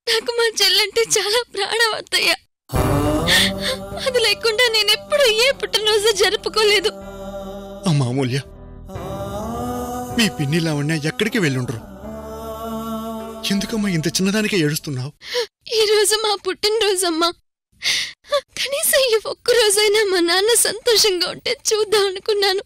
నాకు మా చెల్లంటే చాలా ప్రాణం అత్తయ్య. అది లేకుండా నేనెప్పుడు ఏ పుట్టినరోజు జరుపుకోలేదు. అమ్మా అమూల్య, మీ పిన్ని లావణ్య ఎక్కడికి వెళ్ళుండ్రు? ఎందుకమ్మా ఇంత చిన్నదానికే ఏడుస్తున్నావు? ఈ రోజు మా పుట్టినరోజమ్మా. కనీసం ఈ ఒక్కరోజైనా మా నాన్న సంతోషంగా ఉంటే చూద్దాం అనుకున్నాను.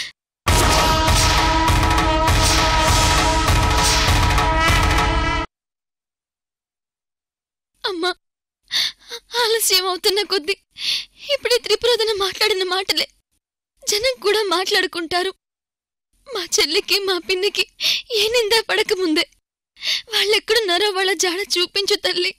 అమ్మా, ఆలస్యం అవుతున్న కొద్దీ ఇప్పుడే త్రిపురదన మాట్లాడిన మాటలే జనం కూడా మాట్లాడుకుంటారు. మా చెల్లికి మా పిన్నికి ఏ నిందా పడకముందే వాళ్ళెక్కడున్నారో వాళ్ళ జాడ చూపించు తల్లి.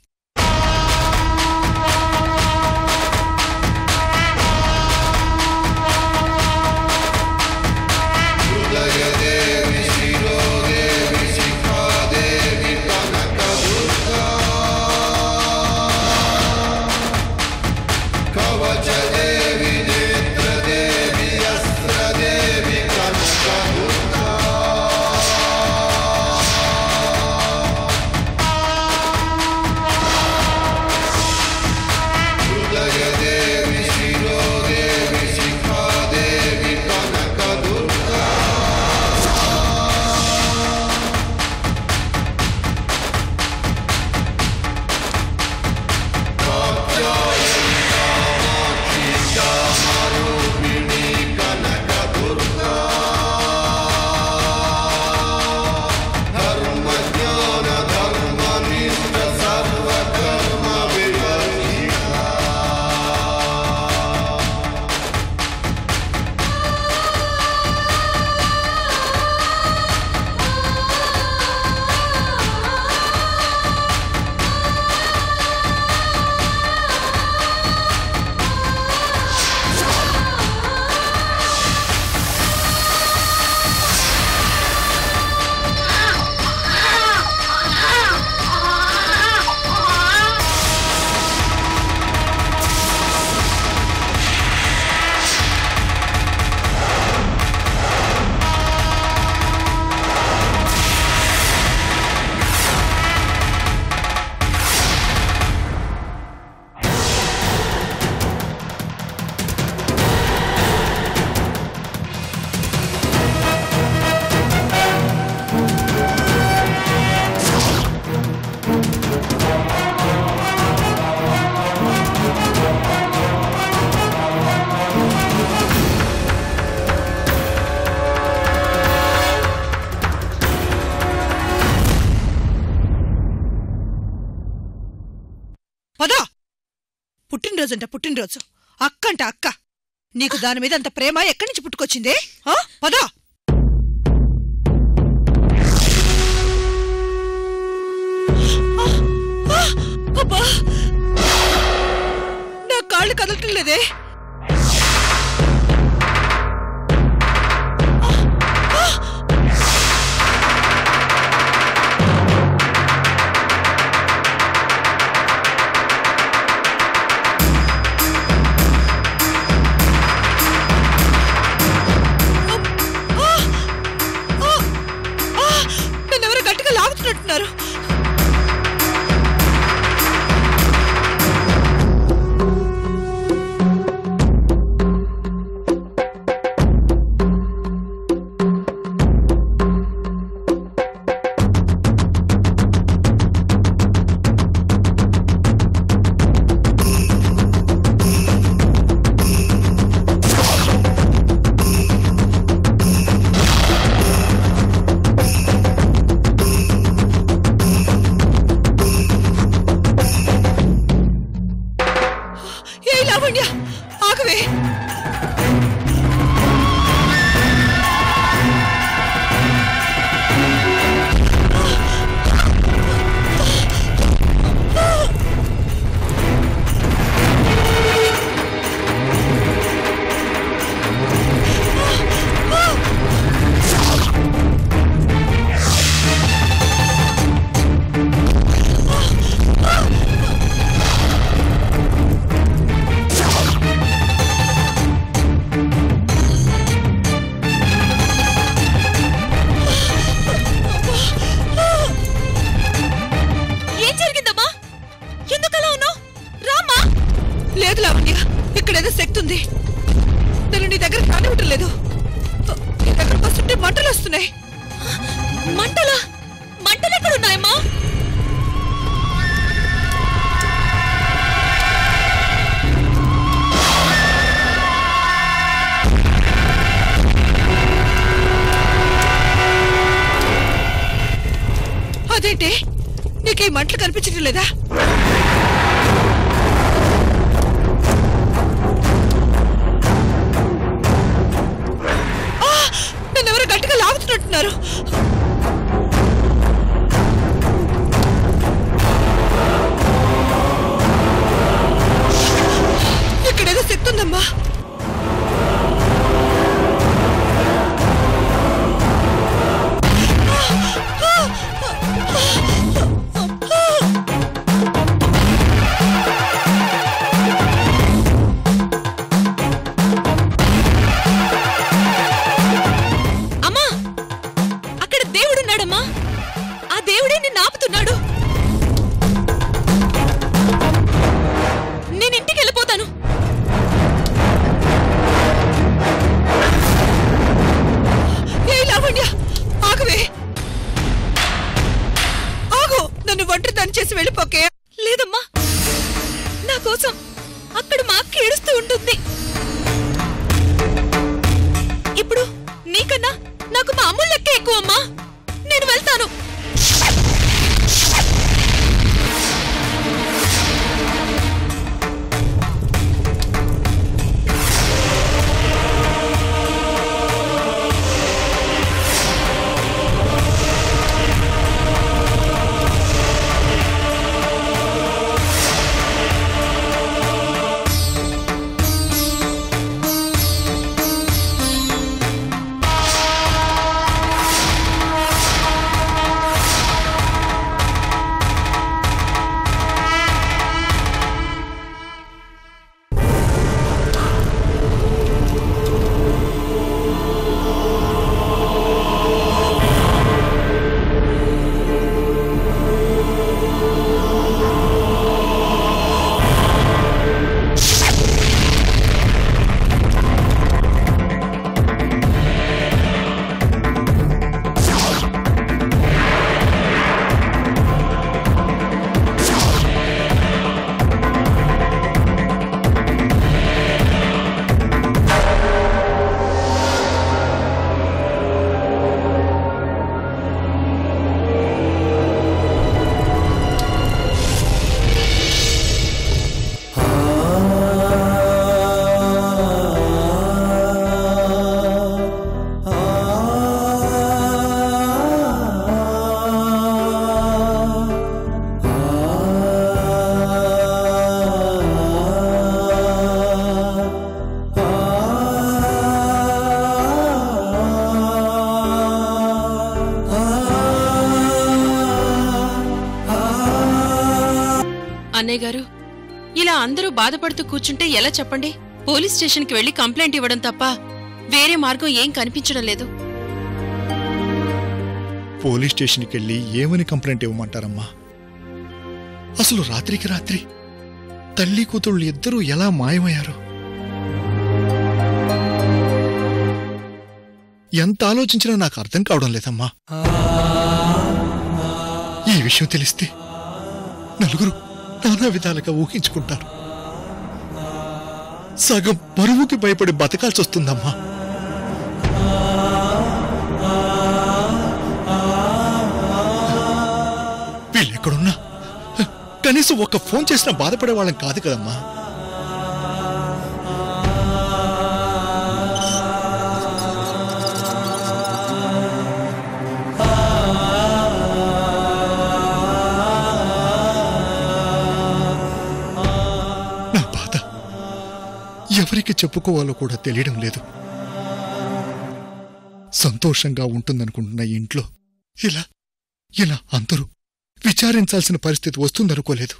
పుట్టినరోజు అక్కంట అక్క. నీకు దాని మీద అంత ప్రేమ ఎక్కడి నుంచి పుట్టుకొచ్చిందే? పదా. అబ్బా, నా కాళ్ళు కదలటం లేదే. లేదు లావణ్య, ఇక్కడేదో శక్తి ఉంది. తను నీ దగ్గర కానివ్వటం లేదు. నీ దగ్గర వస్తుంటే మంటలు వస్తున్నాయి. మంటలా? మంటలు ఎక్కడున్నాయమ్మా? అదేంటి, నీకు ఈ మంటలు కనిపించడం లేదా? నన్నెవరో గట్టిగా లాగుతున్నట్టున్నారు. ఇక్కడేదో శక్తి ఉందమ్మా. చేసి వెళ్ళిపోకే. లేదమ్మా, నా కోసం అక్కడ మా అక్క ఏడుస్తూ ఉంటుంది. ఇప్పుడు నీకన్నా నాకు మా అమ్ముల లెక్క ఎక్కువమ్మా. నేను వెళ్తాను. అన్నయ్య గారు, ఇలా అందరూ బాధపడుతూ కూర్చుంటే ఎలా చెప్పండి? పోలీస్ స్టేషన్కి వెళ్లి కంప్లైంట్ ఇవ్వడం తప్ప వేరే మార్గం ఏం కనిపించడం లేదు. పోలీస్ స్టేషన్కి వెళ్ళి ఏమని కంప్లైంట్ ఇవ్వమంటారమ్మా? అసలు రాత్రికి రాత్రి తల్లి కూతుళ్ళు ఇద్దరూ ఎలా మాయమయ్యారు? ఎంత ఆలోచించినా నాకు అర్థం కావడం లేదమ్మా. ఈ విషయం తెలిస్తే నలుగురు నానా విధాలుగా ఊహించుకుంటారు. సగం బరువుకి భయపడి బతకాల్సి వస్తుందమ్మా. వీళ్ళెక్కడున్నా కనీసం ఒక్క ఫోన్ చేసినా బాధపడే వాళ్ళం కాదు కదమ్మా. ఎవరికి చెప్పుకోవాలో కూడా తెలియడం లేదు. సంతోషంగా ఉంటుందనుకుంటున్న ఇంట్లో ఇలా ఇలా అందరూ విచారించాల్సిన పరిస్థితి వస్తుందనుకోలేదు.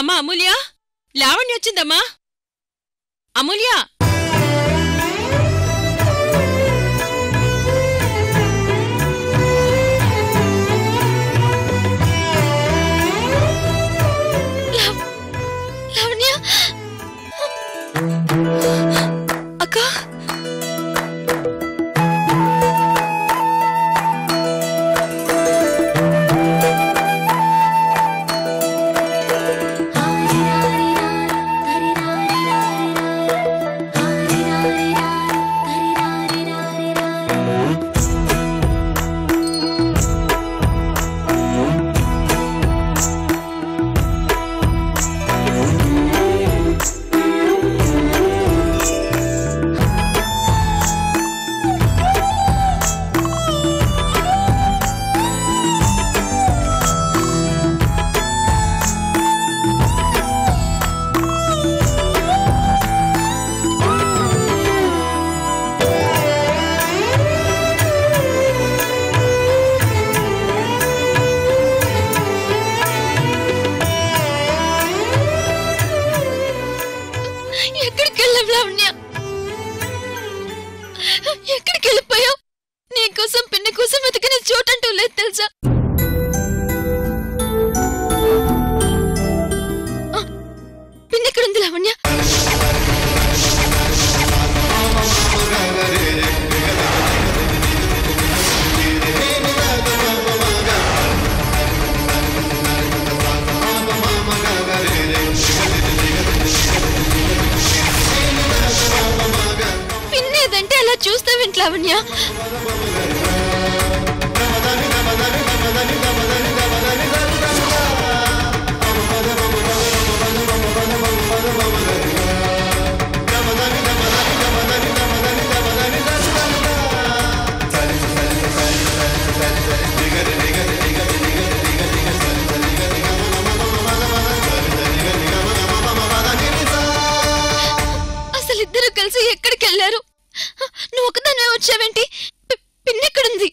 అమ్మా అమూల్య, లావణ్య వచ్చిందమ్మా. అమూల్య, లావణ్య అక్క ఎక్కడికి వెళ్ళావు లావణ్య? ఎక్కడికి వెళ్ళిపోయావు? నీకోసం పిన్ని కోసం వెతికిన చోటంటూ లేదు తెలుసా? పిన్ని ఎక్కడుంది లావణ్య? పిన్నేదంటే అలా చూస్తావేంటి లావణ్య? అసలు ఇద్దరు కలిసి ఎక్కడికి వెళ్ళారు? నువ్వు ఒకదానివే వచ్చావేంటి? పిన్నెక్కడుంది?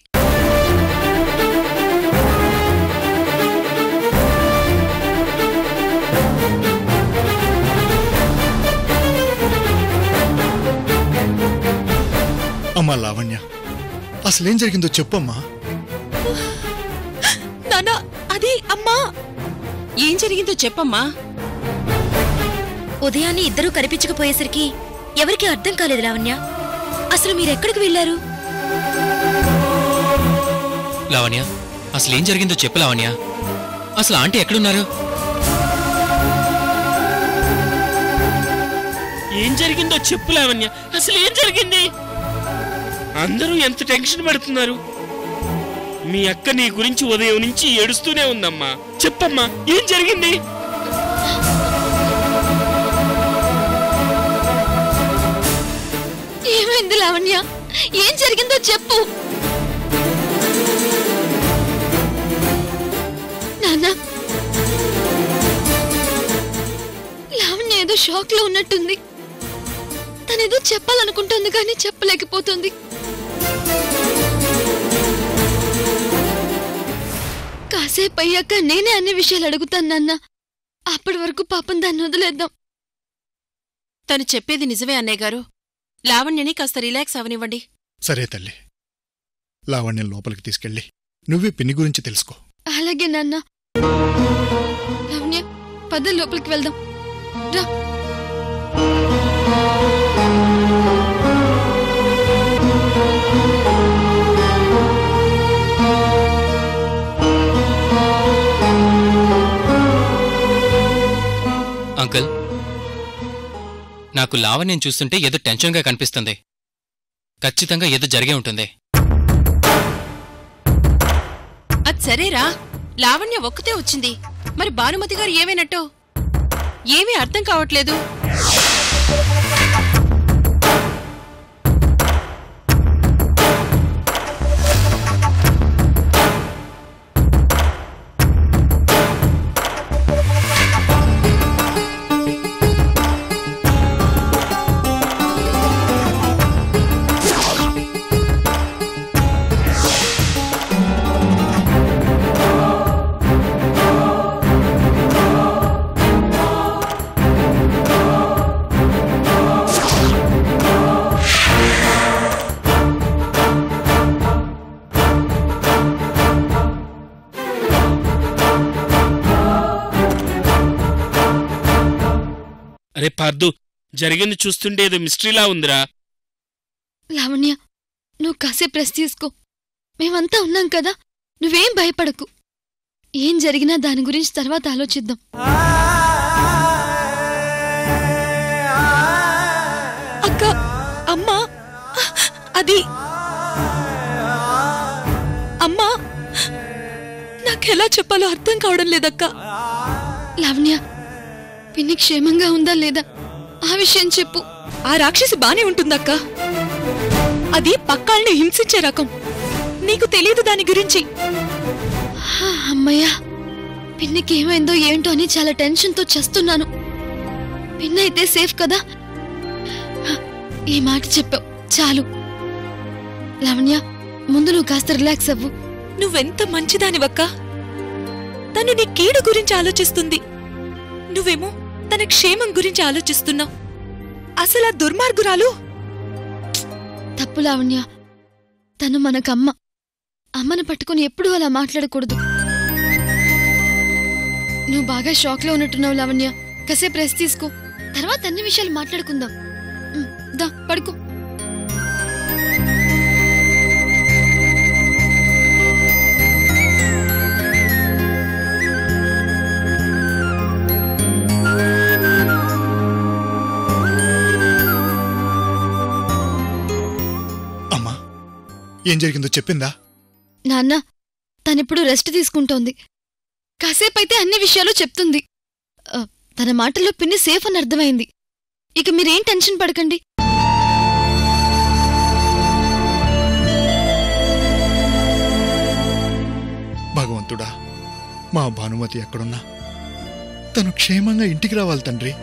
అమ్మా లావణ్య, అసలేం జరిగిందో చెప్పమ్మా. నానా అది అమ్మా. ఏం జరిగిందో చెప్పమ్మా. ఉదయాన్నే ఇద్దరూ కనిపించకపోయేసరికి ఎవరికీ అర్థం కాలేదు లావణ్య. అసలు మీరెక్కడికి వెళ్ళారు? లావణ్య, అసలేం జరిగిందో చెప్పు లావణ్య. అసలు ఆంటీ ఎక్కడున్నారు? ఏం జరిగిందో చెప్పు లావణ్య. అసలు ఏం జరిగింది? అందరూ ఎంత టెన్షన్ పడుతున్నారు. మీ అక్క నీ గురించి ఉదయం నుంచి ఏడుస్తూనే ఉందమ్మా. చెప్పమ్మా, ఏం జరిగింది? ఏమైంది లావణ్య? ఏం జరిగిందో చెప్పు. నాన్న, లావణ్య ఏదో షాక్ లో ఉన్నట్టుంది. తనేదో చెప్పాలనుకుంటుంది కానీ చెప్పలేకపోతుంది. కాసేపు అయ్యాక నేనే అన్ని విషయాలు అడుగుతాను నాన్న. అప్పటి వరకు పాపం దాన్ని వదిలేద్దాం. తను చెప్పేది నిజమే అన్నయ్య గారు. లావణ్యని కాస్త రిలాక్స్ అవనివ్వండి. సరే తల్లి, లావణ్యం లోపలికి తీసుకెళ్ళి నువ్వే పిన్ని గురించి తెలుసుకో. అలాగే నాన్న. లావణ్య, పద లోపలికి వెళ్దాం రా. అంకుల్, నాకు లావణ్యం చూస్తుంటే ఏదో టెన్షన్గా కనిపిస్తుంది. ఖచ్చితంగా ఏదో జరిగే ఉంటుంది. అది సరేరా, లావణ్య ఒక్కతే వచ్చింది. మరి భానుమతి గారు ఏమైనట్టు? ఏమీ అర్థం కావట్లేదు. అరే పార్దు, జరిగింది చూస్తుంటే ఏదో మిస్టరీలా ఉందిరా. లావణ్య, నువ్వు కాసేపు రెస్ట్ తీసుకో. మేమంతా ఉన్నాం కదా, నువ్వేం భయపడకు. ఏం జరిగినా దాని గురించి తర్వాత ఆలోచిద్దాం. అక్క, అమ్మా, అది అమ్మా, నాకెలా చెప్పాలో అర్థం కావడం లేదక్క. లావణ్య, పిన్ని క్షేమంగా ఉందా లేదా ఆ విషయం చెప్పు. ఆ రాక్షసి బానే ఉంటుందక్క. అది పక్కాల్ని హింసించే రకం. నీకు తెలియదు దాని గురించి. అమ్మయ్యా, పిన్నికి ఏమైందో ఏంటో అని చాలా టెన్షన్తో చేస్తున్నాను. పిన్న అయితే సేఫ్ కదా? ఈ మాట చెప్పావు చాలు. లావణ్య, ముందు నువ్వు కాస్త రిలాక్స్ అవ్వు. నువ్వెంత మంచిదానివక్క. తను నీ కీడు గురించి ఆలోచిస్తుంది, నువ్వేమో తన క్షేమం గురించి ఆలోచిస్తున్నావు. అసలు ఆ దుర్మార్గురాలు తప్పు లావణ్య. తను మనకమ్మ. అమ్మను పట్టుకుని ఎప్పుడూ అలా మాట్లాడకూడదు. నువ్వు బాగా షాక్లో ఉన్నట్టున్నావు లావణ్య. కాసేపు రెస్ట్ తీసుకో, తర్వాత అన్ని విషయాలు మాట్లాడుకుందాం. దా పడుకో. అమ్మా, ఏం జరిగిందో చెప్పిందా? నాన్న, తనిప్పుడు రెస్ట్ తీసుకుంటోంది. కాసేపైతే అన్ని విషయాలు చెప్తుంది. తన మాటల్లో పిన్ని సేఫ్ అని అర్థమైంది. ఇక మీరేం టెన్షన్ పడకండి. భగవంతుడా, మా భానుమతి ఎక్కడున్నా తను క్షేమంగా ఇంటికి రావాలి తండ్రి.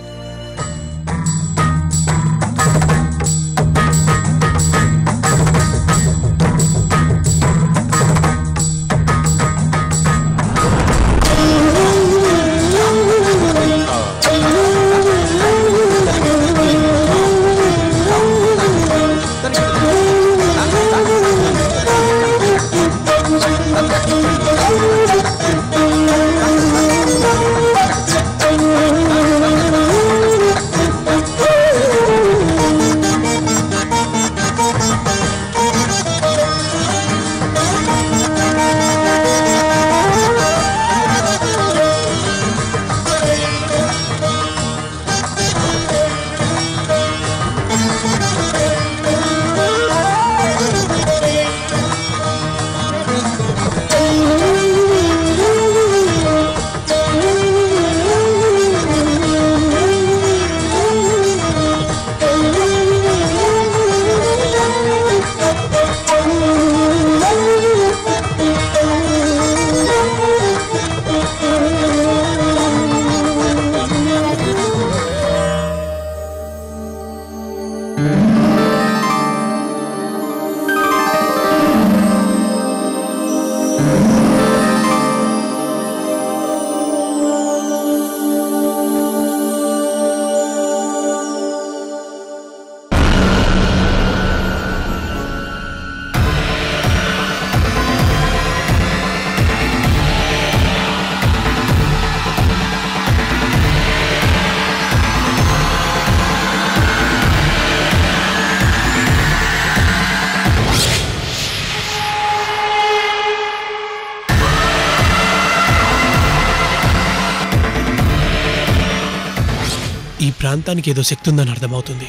ఈ ప్రాంతానికి ఏదో శక్తి ఉందని అర్థమవుతుంది.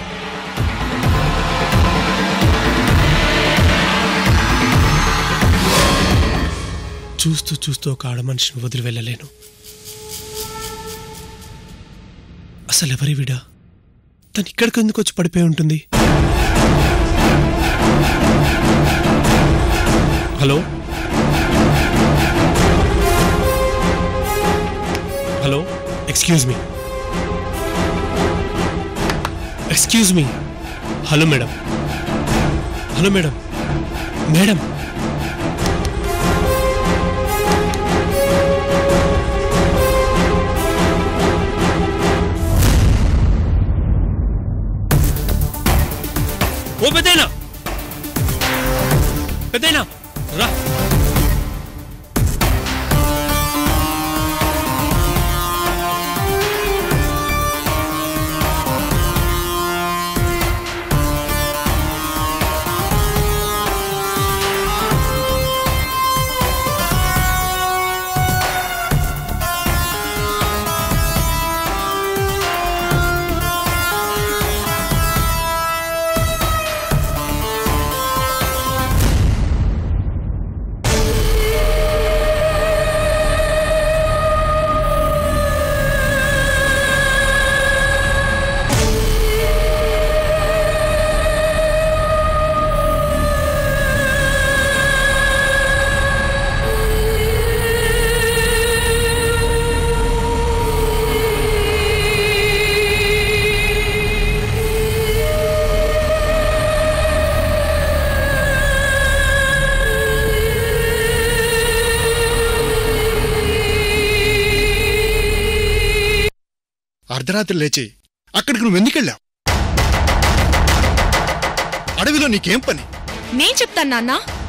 చూస్తూ చూస్తూ ఒక ఆడ మనిషిని వదిలి వెళ్ళలేను. అసలు ఎవరి విడా? తను ఇక్కడికి ఎందుకు వచ్చి పడిపోయి ఉంటుంది? Hello hello, excuse me, excuse me. Hello madam, hello madam, madam. ఓ పెద్దయినా, పెద్దయినా రా. అర్ధరాత్రి లేచి అక్కడికి నువ్వెందుకెళ్ళావు? అడవిలో నీకేం పని? నేను చెప్తాను నాన్నా.